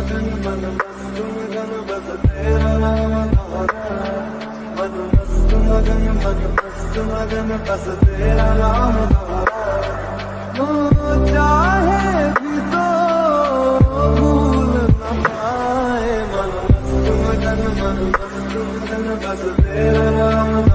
मन मस्त मगन बस तेरा नाम दोहराए, मन मस्त मगन बस तेरा नाम दोहराए। चाहे भी तो भूल न पाए, मन मस्त मगन बस तेरा नाम